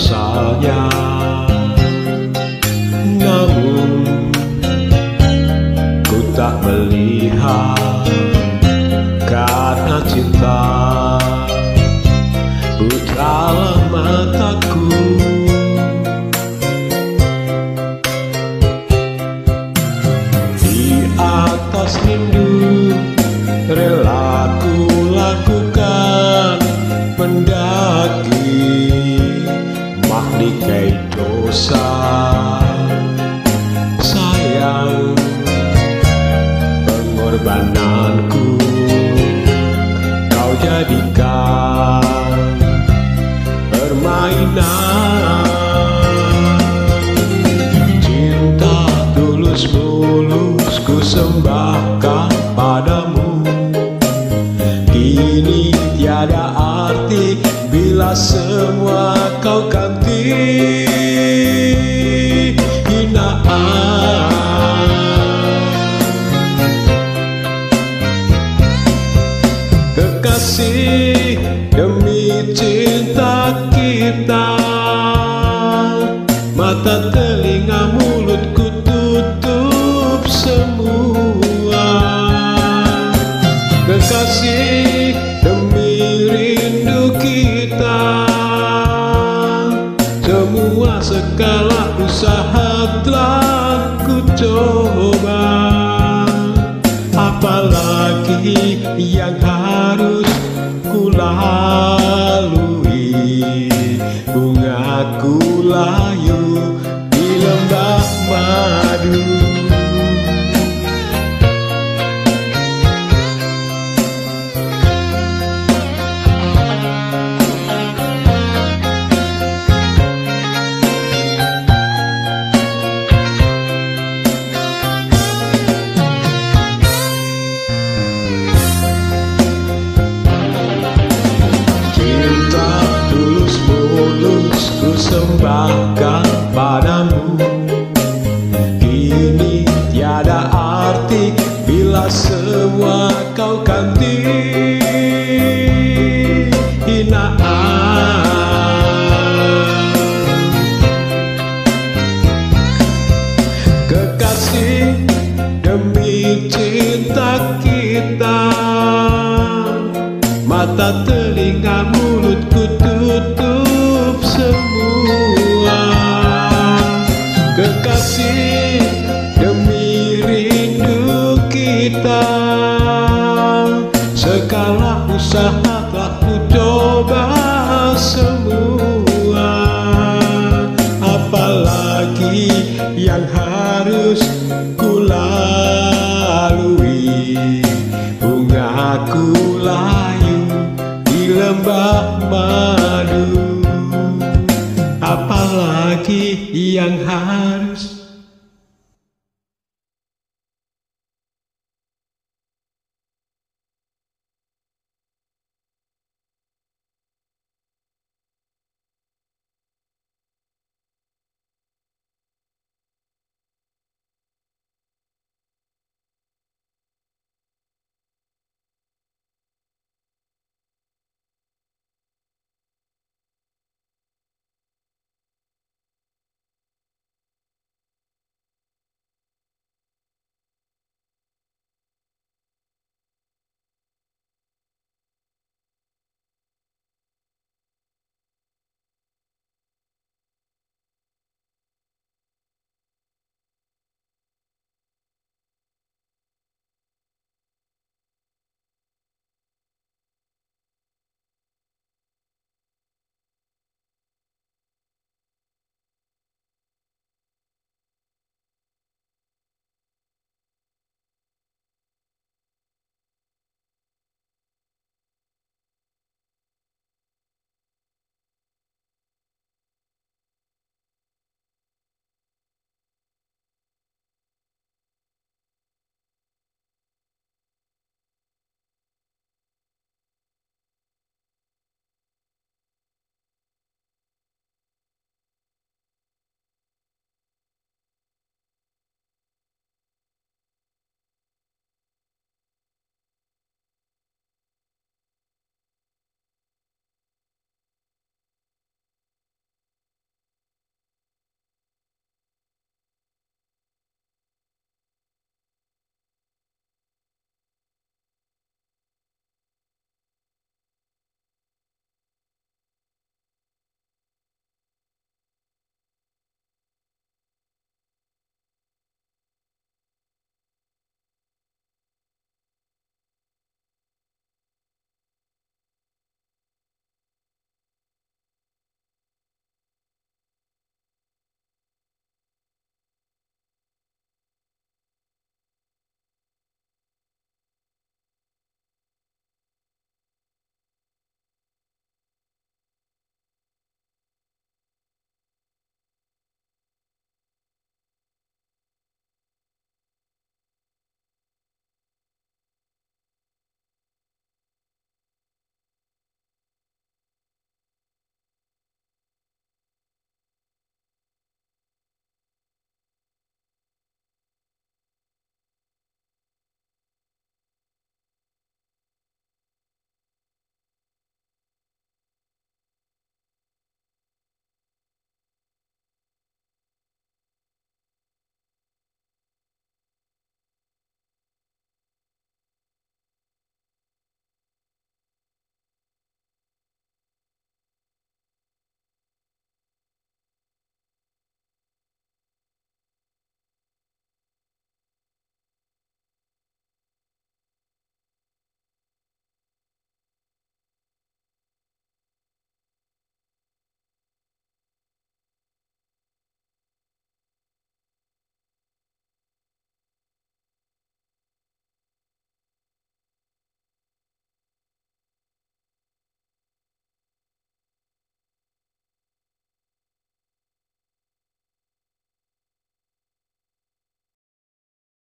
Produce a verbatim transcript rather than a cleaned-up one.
asalnya. Namun ku tak melihat karena cinta. Butalah mataku, di atas rindu rela ku lakukan, mendaki mahligai dosa. Sayang, pengorbananku kau jadikan permainan. Cinta tulus mulus ku sembahkan padamu, kini tiada arti bila semua kau ganti hinaan. Kekasih, demi cinta kita, mata, telinga, mulutku tutup semua. Kekasih, demi rindu kita, semua segala usaha telah ku coba. Apalagi yang harus ku lalui, bungaku layu di lembah madu. Ku sembahkan padamu, kini tiada arti bila semua kau ganti hinaan. Kekasih, demi cinta kita, mata, telinga, mulutku tutup semua. Kekasih, demi rindu kita, segala usaha telah ku coba semua. Apalagi yang harus ku lalui, bungaku layu di lembah madu. Apalagi yang harus